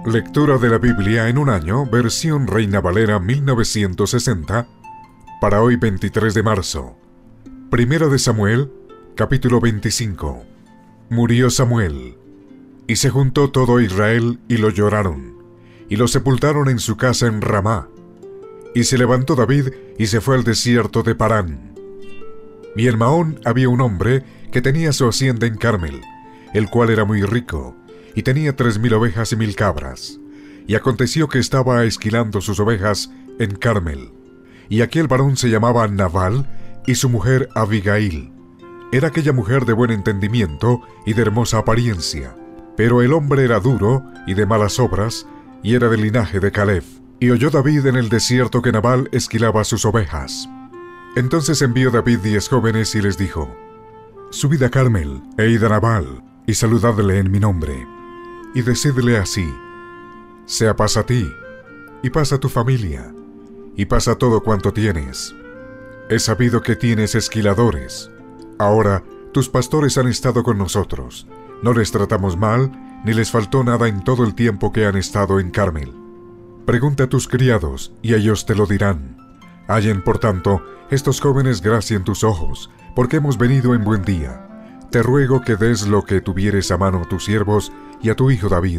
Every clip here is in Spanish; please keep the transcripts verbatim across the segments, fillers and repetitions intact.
Lectura de la Biblia en un año, versión Reina Valera mil novecientos sesenta, para hoy veintitrés de marzo. Primera de Samuel, capítulo veinticinco. Murió Samuel, y se juntó todo Israel y lo lloraron, y lo sepultaron en su casa en Ramá. Y se levantó David y se fue al desierto de Parán. Y en Maón había un hombre que tenía su hacienda en Carmel, el cual era muy rico, y tenía tres mil ovejas y mil cabras. Y aconteció que estaba esquilando sus ovejas en Carmel. Y aquel varón se llamaba Nabal, y su mujer Abigail. Era aquella mujer de buen entendimiento y de hermosa apariencia. Pero el hombre era duro y de malas obras, y era del linaje de Caleb. Y oyó David en el desierto que Nabal esquilaba sus ovejas. Entonces envió David diez jóvenes y les dijo: Subid a Carmel, e id a Nabal, y saludadle en mi nombre. Y decidle así: sea paz a ti, y paz a tu familia, y paz a todo cuanto tienes. He sabido que tienes esquiladores. Ahora tus pastores han estado con nosotros. No les tratamos mal, ni les faltó nada en todo el tiempo que han estado en Carmel. Pregunta a tus criados, y ellos te lo dirán. Hallen, por tanto, estos jóvenes gracia en tus ojos, porque hemos venido en buen día. Te ruego que des lo que tuvieres a mano a tus siervos y a tu hijo David.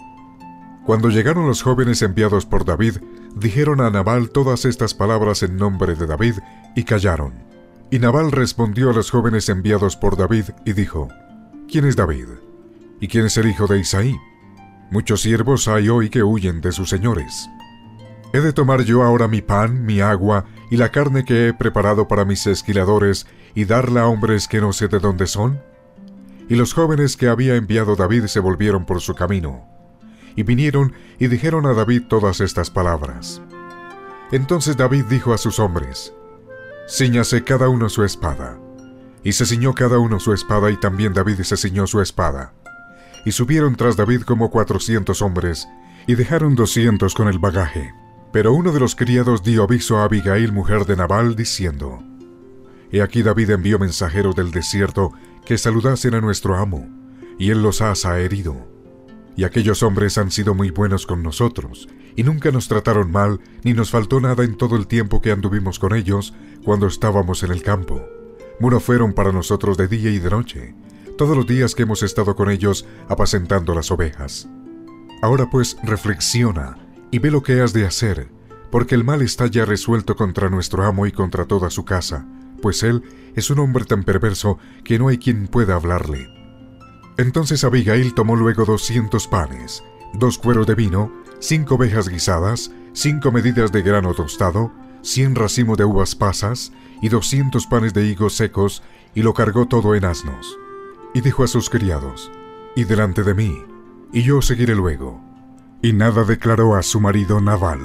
Cuando llegaron los jóvenes enviados por David, dijeron a Nabal todas estas palabras en nombre de David, y callaron. Y Nabal respondió a los jóvenes enviados por David, y dijo: ¿Quién es David? ¿Y quién es el hijo de Isaí? Muchos siervos hay hoy que huyen de sus señores. ¿He de tomar yo ahora mi pan, mi agua, y la carne que he preparado para mis esquiladores, y darla a hombres que no sé de dónde son? Y los jóvenes que había enviado David se volvieron por su camino, y vinieron y dijeron a David todas estas palabras. Entonces David dijo a sus hombres: Cíñase cada uno su espada. Y se ciñó cada uno su espada, y también David se ciñó su espada. Y subieron tras David como cuatrocientos hombres, y dejaron doscientos con el bagaje. Pero uno de los criados dio aviso a Abigail, mujer de Nabal, diciendo: He aquí David envió mensajeros del desierto que saludasen a nuestro amo, y él los ha herido. Y aquellos hombres han sido muy buenos con nosotros, y nunca nos trataron mal, ni nos faltó nada en todo el tiempo que anduvimos con ellos cuando estábamos en el campo. Muro fueron para nosotros de día y de noche, todos los días que hemos estado con ellos apacentando las ovejas. Ahora pues reflexiona y ve lo que has de hacer, porque el mal está ya resuelto contra nuestro amo y contra toda su casa, pues él es un hombre tan perverso que no hay quien pueda hablarle. Entonces Abigail tomó luego doscientos panes, dos cueros de vino, cinco ovejas guisadas, cinco medidas de grano tostado, cien racimos de uvas pasas y doscientos panes de higos secos, y lo cargó todo en asnos. Y dijo a sus criados: «Id delante de mí, y yo seguiré luego». Y nada declaró a su marido Nabal.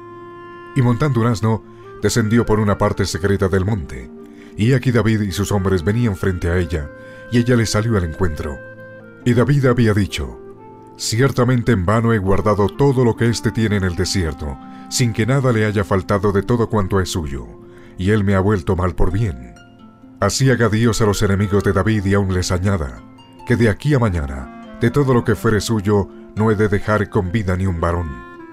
Y montando un asno, descendió por una parte secreta del monte. Y aquí David y sus hombres venían frente a ella, y ella le salió al encuentro. Y David había dicho: «Ciertamente en vano he guardado todo lo que éste tiene en el desierto, sin que nada le haya faltado de todo cuanto es suyo, y él me ha vuelto mal por bien. Así haga Dios a los enemigos de David y aún les añada, que de aquí a mañana, de todo lo que fuere suyo, no he de dejar con vida ni un varón».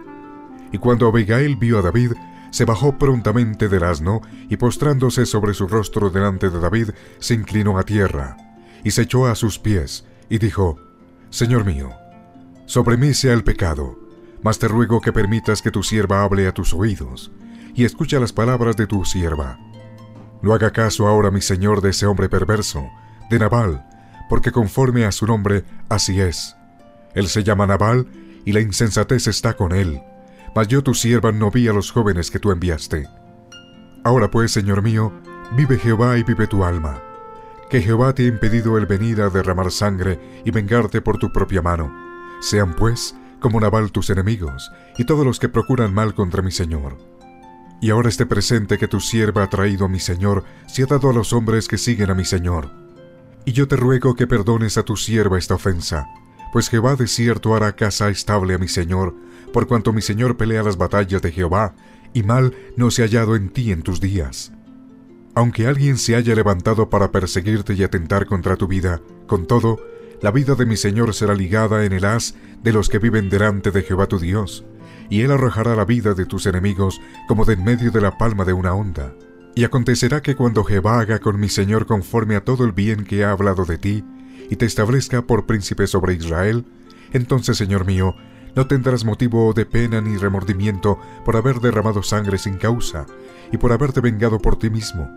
Y cuando Abigail vio a David, se bajó prontamente del asno, y postrándose sobre su rostro delante de David, se inclinó a tierra, y se echó a sus pies, y dijo: «Señor mío, sobre mí sea el pecado, mas te ruego que permitas que tu sierva hable a tus oídos, y escucha las palabras de tu sierva. No haga caso ahora mi señor de ese hombre perverso, de Nabal, porque conforme a su nombre, así es. Él se llama Nabal, y la insensatez está con él, mas yo tu sierva no vi a los jóvenes que tú enviaste. Ahora pues, señor mío, vive Jehová y vive tu alma, que Jehová te ha impedido el venir a derramar sangre y vengarte por tu propia mano. Sean pues como Nabal tus enemigos, y todos los que procuran mal contra mi señor. Y ahora este presente que tu sierva ha traído a mi señor se ha dado a los hombres que siguen a mi señor. Y yo te ruego que perdones a tu sierva esta ofensa, pues Jehová de cierto hará casa estable a mi señor, por cuanto mi señor pelea las batallas de Jehová, y mal no se ha hallado en ti en tus días. Aunque alguien se haya levantado para perseguirte y atentar contra tu vida, con todo, la vida de mi señor será ligada en el haz de los que viven delante de Jehová tu Dios, y él arrojará la vida de tus enemigos como de en medio de la palma de una onda. Y acontecerá que cuando Jehová haga con mi señor conforme a todo el bien que ha hablado de ti, y te establezca por príncipe sobre Israel, entonces, señor mío, no tendrás motivo de pena ni remordimiento por haber derramado sangre sin causa, y por haberte vengado por ti mismo.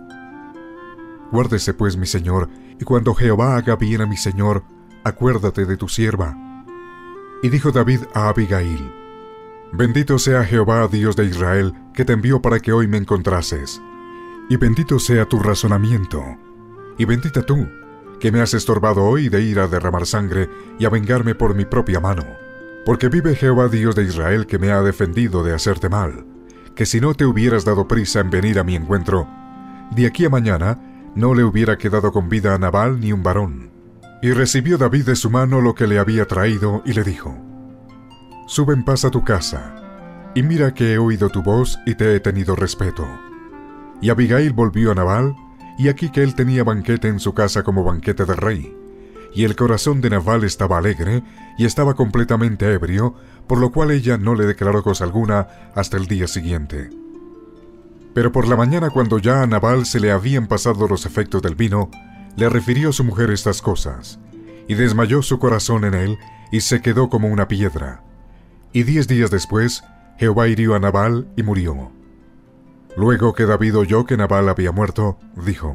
Guárdese pues mi señor, y cuando Jehová haga bien a mi señor, acuérdate de tu sierva. Y dijo David a Abigail: Bendito sea Jehová, Dios de Israel, que te envió para que hoy me encontrases. Y bendito sea tu razonamiento. Y bendita tú, que me has estorbado hoy de ir a derramar sangre y a vengarme por mi propia mano. Porque vive Jehová, Dios de Israel, que me ha defendido de hacerte mal, que si no te hubieras dado prisa en venir a mi encuentro, de aquí a mañana no le hubiera quedado con vida a Nabal ni un varón. Y recibió David de su mano lo que le había traído, y le dijo: Sube en paz a tu casa, y mira que he oído tu voz y te he tenido respeto. Y Abigail volvió a Nabal, y aquí que él tenía banquete en su casa como banquete de rey. Y el corazón de Nabal estaba alegre, y estaba completamente ebrio, por lo cual ella no le declaró cosa alguna hasta el día siguiente. Pero por la mañana, cuando ya a Nabal se le habían pasado los efectos del vino, le refirió a su mujer estas cosas, y desmayó su corazón en él, y se quedó como una piedra. Y diez días después, Jehová hirió a Nabal y murió. Luego que David oyó que Nabal había muerto, dijo: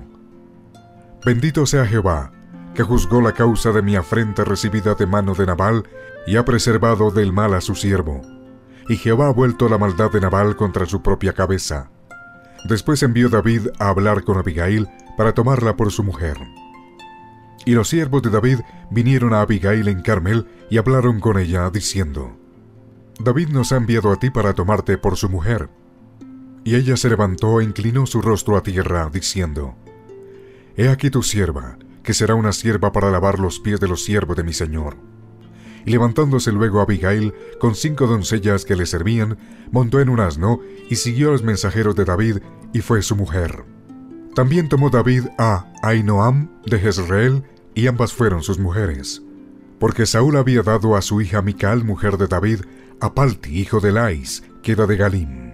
Bendito sea Jehová, que juzgó la causa de mi afrenta recibida de mano de Nabal, y ha preservado del mal a su siervo. Y Jehová ha vuelto la maldad de Nabal contra su propia cabeza. Después envió David a hablar con Abigail para tomarla por su mujer. Y los siervos de David vinieron a Abigail en Carmel y hablaron con ella, diciendo: David nos ha enviado a ti para tomarte por su mujer. Y ella se levantó e inclinó su rostro a tierra, diciendo: He aquí tu sierva, que será una sierva para lavar los pies de los siervos de mi señor. Y levantándose luego Abigail, con cinco doncellas que le servían, montó en un asno, y siguió a los mensajeros de David, y fue su mujer. También tomó David a Ahinoam de Jezreel, y ambas fueron sus mujeres. Porque Saúl había dado a su hija Mical, mujer de David, a Palti, hijo de Lais, que era de Galim.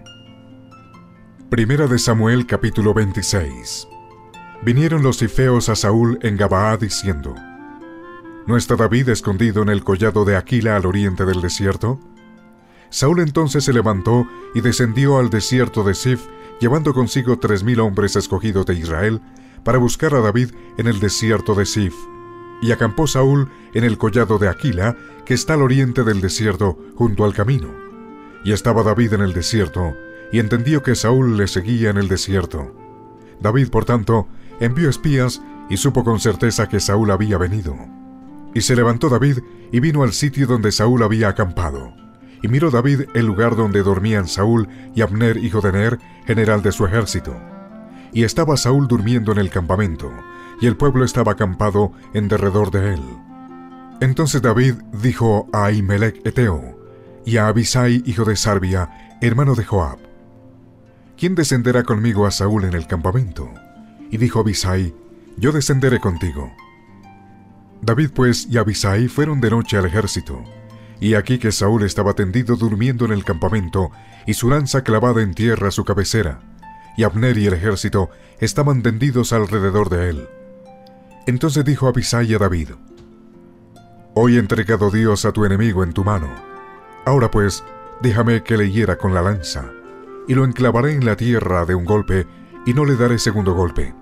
Primera de Samuel, capítulo veintiséis. Vinieron los cifeos a Saúl en Gabaa, diciendo: ¿No está David escondido en el collado de Aquila al oriente del desierto? Saúl entonces se levantó y descendió al desierto de Sif, llevando consigo tres mil hombres escogidos de Israel, para buscar a David en el desierto de Sif. Y acampó Saúl en el collado de Aquila, que está al oriente del desierto, junto al camino. Y estaba David en el desierto, y entendió que Saúl le seguía en el desierto. David, por tanto, envió espías, y supo con certeza que Saúl había venido. Y se levantó David, y vino al sitio donde Saúl había acampado. Y miró David el lugar donde dormían Saúl y Abner, hijo de Ner, general de su ejército. Y estaba Saúl durmiendo en el campamento, y el pueblo estaba acampado en derredor de él. Entonces David dijo a Ahimelech Eteo, y a Abisai, hijo de Sarbia, hermano de Joab: ¿Quién descenderá conmigo a Saúl en el campamento? Y dijo Abisai: Yo descenderé contigo. David pues y Abisai fueron de noche al ejército, y aquí que Saúl estaba tendido durmiendo en el campamento, y su lanza clavada en tierra a su cabecera, y Abner y el ejército estaban tendidos alrededor de él. Entonces dijo Abisai a David: Hoy he entregado Dios a tu enemigo en tu mano. Ahora pues, déjame que le hiera con la lanza, y lo enclavaré en la tierra de un golpe, y no le daré segundo golpe.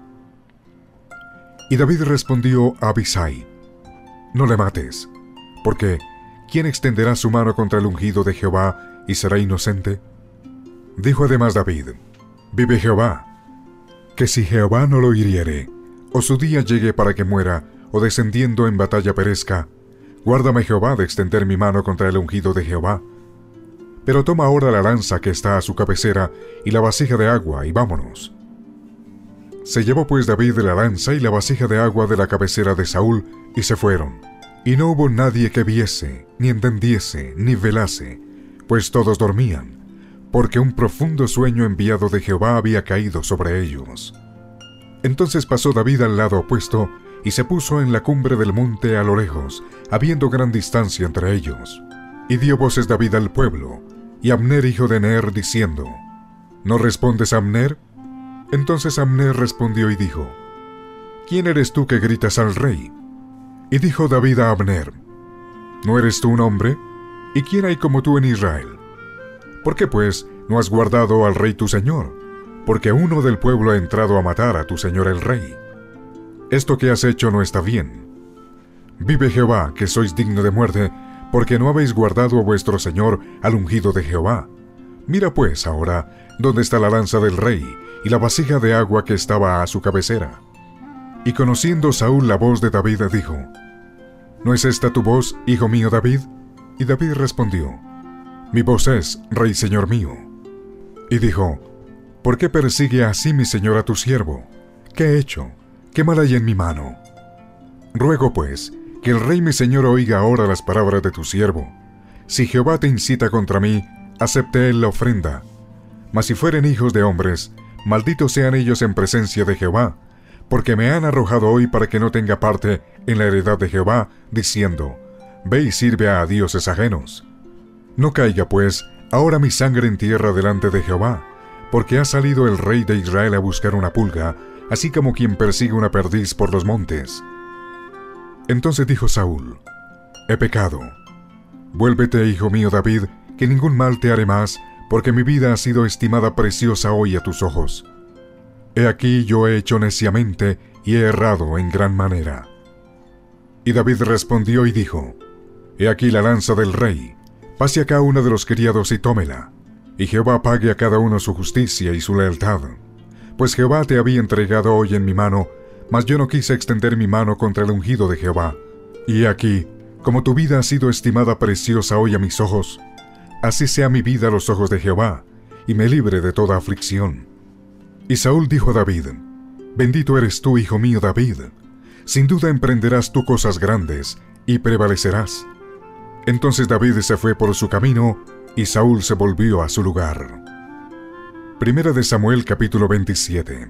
Y David respondió a Abisai: No le mates, porque ¿quién extenderá su mano contra el ungido de Jehová y será inocente? Dijo además David: Vive Jehová, que si Jehová no lo hiriere, o su día llegue para que muera, o descendiendo en batalla perezca, guárdame Jehová de extender mi mano contra el ungido de Jehová. Pero toma ahora la lanza que está a su cabecera y la vasija de agua, y vámonos. Se llevó pues David la lanza y la vasija de agua de la cabecera de Saúl, y se fueron. Y no hubo nadie que viese, ni entendiese, ni velase, pues todos dormían, porque un profundo sueño enviado de Jehová había caído sobre ellos. Entonces pasó David al lado opuesto, y se puso en la cumbre del monte a lo lejos, habiendo gran distancia entre ellos. Y dio voces David al pueblo, y Abner hijo de Ner, diciendo: ¿No respondes, Abner? Entonces Abner respondió y dijo: ¿Quién eres tú que gritas al rey? Y dijo David a Abner: ¿No eres tú un hombre? ¿Y quién hay como tú en Israel? ¿Por qué, pues, no has guardado al rey tu señor? Porque uno del pueblo ha entrado a matar a tu señor el rey. Esto que has hecho no está bien. Vive Jehová, que sois digno de muerte, porque no habéis guardado a vuestro señor al ungido de Jehová. Mira pues ahora dónde está la lanza del rey y la vasija de agua que estaba a su cabecera. Y conociendo Saúl la voz de David, dijo: ¿No es esta tu voz, hijo mío David? Y David respondió: Mi voz es, rey señor mío. Y dijo: ¿Por qué persigue así mi señor a tu siervo? ¿Qué he hecho? ¿Qué mal hay en mi mano? Ruego pues que el rey mi señor oiga ahora las palabras de tu siervo. Si Jehová te incita contra mí, acepte él la ofrenda. Mas si fueren hijos de hombres, malditos sean ellos en presencia de Jehová, porque me han arrojado hoy para que no tenga parte en la heredad de Jehová, diciendo: Ve y sirve a dioses ajenos. No caiga pues ahora mi sangre en tierra delante de Jehová, porque ha salido el rey de Israel a buscar una pulga, así como quien persigue una perdiz por los montes. Entonces dijo Saúl: He pecado. Vuélvete, hijo mío David, que ningún mal te haré más, porque mi vida ha sido estimada preciosa hoy a tus ojos. He aquí yo he hecho neciamente y he errado en gran manera. Y David respondió y dijo: He aquí la lanza del rey, pase acá uno de los criados y tómela, y Jehová pague a cada uno su justicia y su lealtad. Pues Jehová te había entregado hoy en mi mano, mas yo no quise extender mi mano contra el ungido de Jehová. Y he aquí, como tu vida ha sido estimada preciosa hoy a mis ojos, así sea mi vida a los ojos de Jehová, y me libre de toda aflicción. Y Saúl dijo a David: Bendito eres tú, hijo mío David. Sin duda emprenderás tú cosas grandes, y prevalecerás. Entonces David se fue por su camino, y Saúl se volvió a su lugar. Primera de Samuel capítulo veintisiete.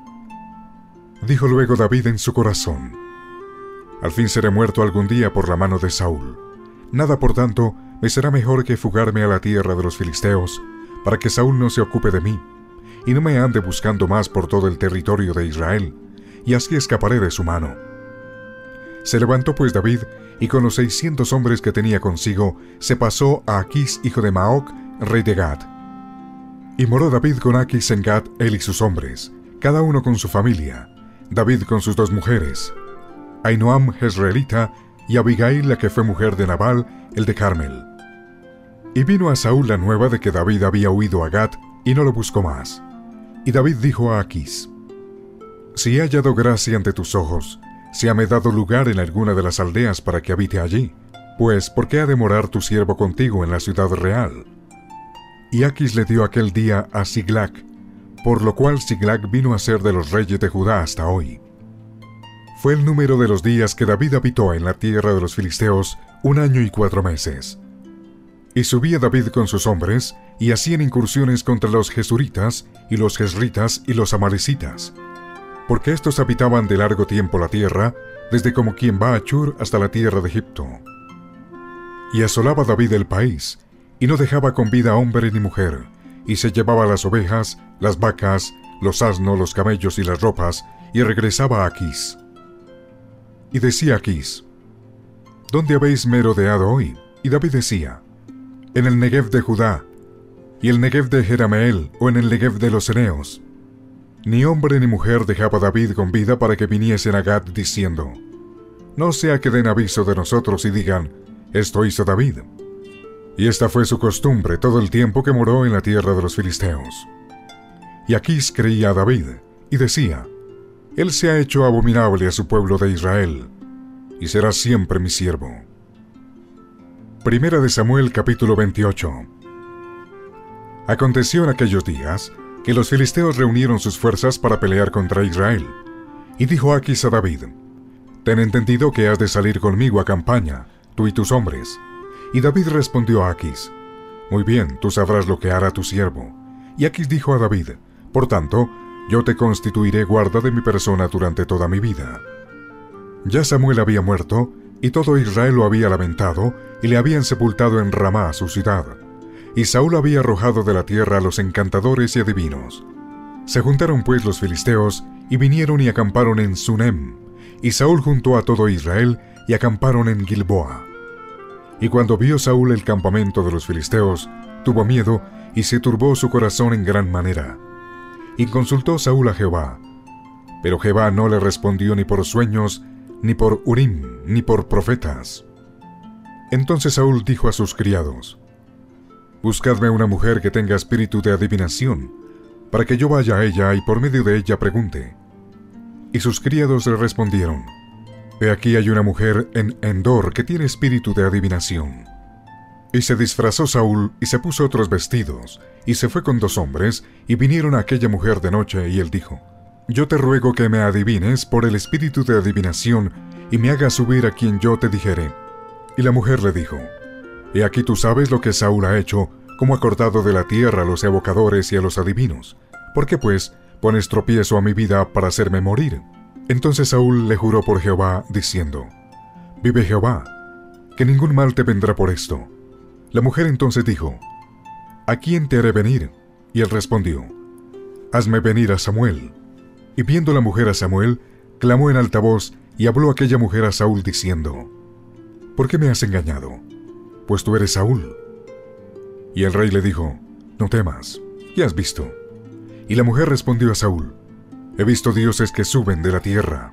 Dijo luego David en su corazón: Al fin seré muerto algún día por la mano de Saúl. Nada, por tanto, me será mejor que fugarme a la tierra de los filisteos, para que Saúl no se ocupe de mí, y no me ande buscando más por todo el territorio de Israel, y así escaparé de su mano. Se levantó pues David, y con los seiscientos hombres que tenía consigo, se pasó a Aquís hijo de Maoc, rey de Gat. Y moró David con Aquís en Gat, él y sus hombres, cada uno con su familia, David con sus dos mujeres, Ahinoam jezreelita, y Abigail, la que fue mujer de Nabal, el de Carmel. Y vino a Saúl la nueva de que David había huido a Gat, y no lo buscó más. Y David dijo a Aquís: Si he hallado gracia ante tus ojos, si ha me dado lugar en alguna de las aldeas para que habite allí, pues ¿por qué ha de morar tu siervo contigo en la ciudad real? Y Aquís le dio aquel día a Siglac, por lo cual Siglac vino a ser de los reyes de Judá hasta hoy. Fue el número de los días que David habitó en la tierra de los filisteos, un año y cuatro meses. Y subía David con sus hombres, y hacían incursiones contra los jesuritas, y los jezritas, y los amalecitas, porque estos habitaban de largo tiempo la tierra, desde como quien va a Chur hasta la tierra de Egipto. Y asolaba David el país, y no dejaba con vida hombre ni mujer, y se llevaba las ovejas, las vacas, los asnos, los camellos y las ropas, y regresaba a Aquís. Y decía Aquís: ¿Dónde habéis merodeado hoy? Y David decía: En el Negev de Judá, y el Negev de Jerameel, o en el Negev de los Eneos. Ni hombre ni mujer dejaba David con vida para que viniesen a Gat diciendo: No sea que den aviso de nosotros y digan: Esto hizo David. Y esta fue su costumbre todo el tiempo que moró en la tierra de los filisteos. Y Aquís creía a David, y decía: Él se ha hecho abominable a su pueblo de Israel, y será siempre mi siervo. Primera de Samuel capítulo veintiocho. Aconteció en aquellos días que los filisteos reunieron sus fuerzas para pelear contra Israel. Y dijo Aquís a David: Ten entendido que has de salir conmigo a campaña, tú y tus hombres. Y David respondió a Aquís: Muy bien, tú sabrás lo que hará tu siervo. Y Aquís dijo a David: Por tanto, yo te constituiré guarda de mi persona durante toda mi vida. Ya Samuel había muerto, y todo Israel lo había lamentado, y le habían sepultado en Ramá, su ciudad. Y Saúl había arrojado de la tierra a los encantadores y adivinos. Se juntaron pues los filisteos, y vinieron y acamparon en Sunem, y Saúl juntó a todo Israel, y acamparon en Gilboa. Y cuando vio Saúl el campamento de los filisteos, tuvo miedo, y se turbó su corazón en gran manera. Y consultó Saúl a Jehová. Pero Jehová no le respondió ni por sueños, ni por Urim, ni por profetas. Entonces Saúl dijo a sus criados: Buscadme una mujer que tenga espíritu de adivinación, para que yo vaya a ella y por medio de ella pregunte. Y sus criados le respondieron: He aquí hay una mujer en Endor que tiene espíritu de adivinación. Y se disfrazó Saúl y se puso otros vestidos, y se fue con dos hombres, y vinieron a aquella mujer de noche, y él dijo: Yo te ruego que me adivines por el espíritu de adivinación, y me hagas subir a quien yo te dijere. Y la mujer le dijo: He aquí tú sabes lo que Saúl ha hecho, como ha cortado de la tierra a los evocadores y a los adivinos. ¿Por qué pues pones tropiezo a mi vida para hacerme morir? Entonces Saúl le juró por Jehová, diciendo: Vive Jehová, que ningún mal te vendrá por esto. La mujer entonces dijo: ¿A quién te haré venir? Y él respondió: Hazme venir a Samuel. Y viendo la mujer a Samuel, clamó en alta voz, y habló aquella mujer a Saúl diciendo: ¿Por qué me has engañado? Pues tú eres Saúl. Y el rey le dijo: No temas, ¿qué has visto? Y la mujer respondió a Saúl: He visto dioses que suben de la tierra.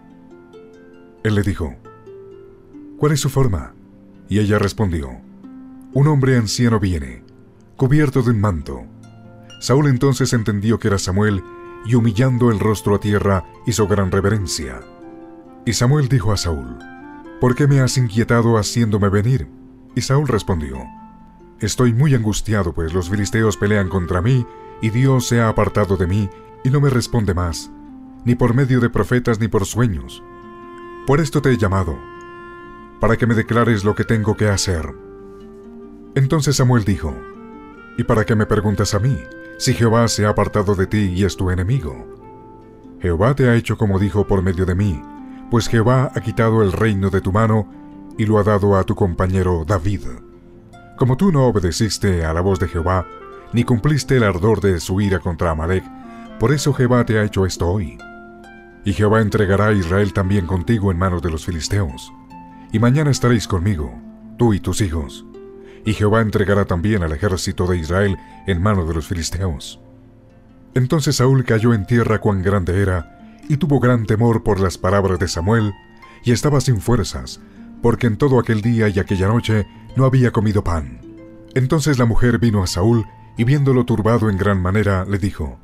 Él le dijo: ¿Cuál es su forma? Y ella respondió: Un hombre anciano viene, cubierto de un manto. Saúl entonces entendió que era Samuel, y humillando el rostro a tierra, hizo gran reverencia. Y Samuel dijo a Saúl: ¿Por qué me has inquietado haciéndome venir? Y Saúl respondió: Estoy muy angustiado, pues los filisteos pelean contra mí, y Dios se ha apartado de mí, y no me responde más, ni por medio de profetas ni por sueños. Por esto te he llamado, para que me declares lo que tengo que hacer. Entonces Samuel dijo: ¿Y para qué me preguntas a mí, si Jehová se ha apartado de ti y es tu enemigo? Jehová te ha hecho como dijo por medio de mí, pues Jehová ha quitado el reino de tu mano y lo ha dado a tu compañero David. Como tú no obedeciste a la voz de Jehová, ni cumpliste el ardor de su ira contra Amalec, por eso Jehová te ha hecho esto hoy. Y Jehová entregará a Israel también contigo en manos de los filisteos. Y mañana estaréis conmigo, tú y tus hijos. Y Jehová entregará también al ejército de Israel en manos de los filisteos. Entonces Saúl cayó en tierra cuán grande era, y tuvo gran temor por las palabras de Samuel, y estaba sin fuerzas, porque en todo aquel día y aquella noche no había comido pan. Entonces la mujer vino a Saúl, y viéndolo turbado en gran manera, le dijo: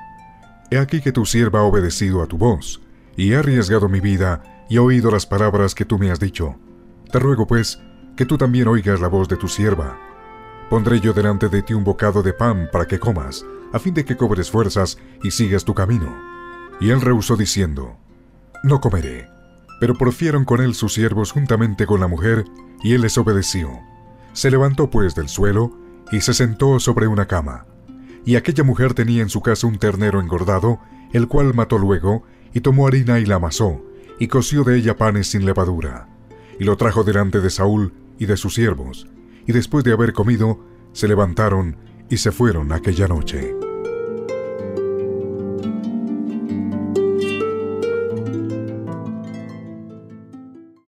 He aquí que tu sierva ha obedecido a tu voz, y he arriesgado mi vida, y he oído las palabras que tú me has dicho. Te ruego, pues, que tú también oigas la voz de tu sierva. Pondré yo delante de ti un bocado de pan para que comas, a fin de que cobres fuerzas y sigas tu camino. Y él rehusó diciendo: No comeré. Pero porfiaron con él sus siervos juntamente con la mujer, y él les obedeció. Se levantó pues del suelo, y se sentó sobre una cama. Y aquella mujer tenía en su casa un ternero engordado, el cual mató luego, y tomó harina y la amasó, y coció de ella panes sin levadura. Y lo trajo delante de Saúl y de sus siervos, y después de haber comido, se levantaron y se fueron aquella noche.